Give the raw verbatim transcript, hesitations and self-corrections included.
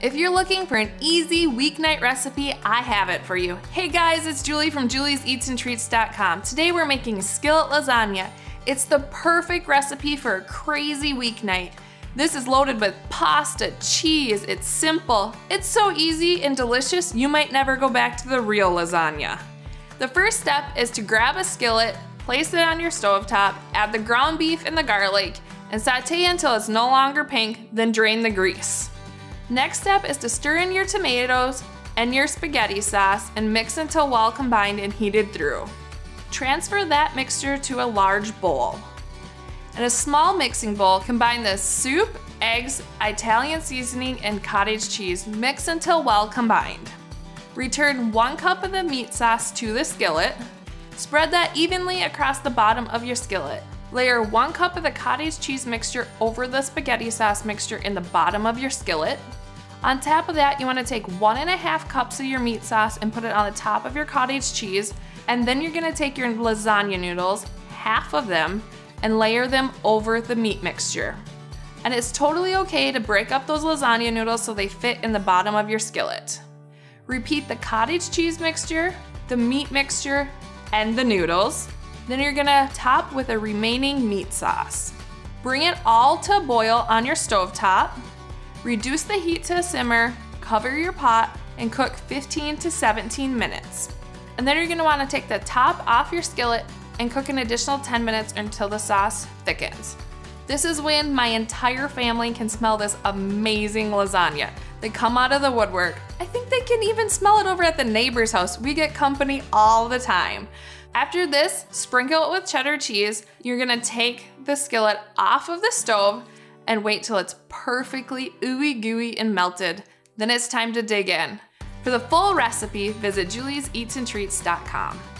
If you're looking for an easy weeknight recipe, I have it for you. Hey guys, it's Julie from julies eats and treats dot com. Today we're making skillet lasagna. It's the perfect recipe for a crazy weeknight. This is loaded with pasta, cheese, it's simple. It's so easy and delicious, you might never go back to the real lasagna. The first step is to grab a skillet, place it on your stovetop, add the ground beef and the garlic, and saute until it's no longer pink, then drain the grease. Next step is to stir in your tomatoes and your spaghetti sauce and mix until well combined and heated through. Transfer that mixture to a large bowl. In a small mixing bowl, combine the soup, eggs, Italian seasoning, and cottage cheese. Mix until well combined. Return one cup of the meat sauce to the skillet. Spread that evenly across the bottom of your skillet. Layer one cup of the cottage cheese mixture over the spaghetti sauce mixture in the bottom of your skillet. On top of that, you want to take one and a half cups of your meat sauce and put it on the top of your cottage cheese. And then you're going to take your lasagna noodles, half of them, and layer them over the meat mixture. And it's totally okay to break up those lasagna noodles so they fit in the bottom of your skillet. Repeat the cottage cheese mixture, the meat mixture, and the noodles. Then you're gonna top with a remaining meat sauce. Bring it all to a boil on your stovetop. Reduce the heat to a simmer, cover your pot, and cook fifteen to seventeen minutes. And then you're gonna wanna take the top off your skillet and cook an additional ten minutes until the sauce thickens. This is when my entire family can smell this amazing lasagna. They come out of the woodwork. I think they can even smell it over at the neighbor's house. We get company all the time. After this, sprinkle it with cheddar cheese. You're gonna take the skillet off of the stove and wait till it's perfectly ooey gooey and melted. Then it's time to dig in. For the full recipe, visit julies eats and treats dot com.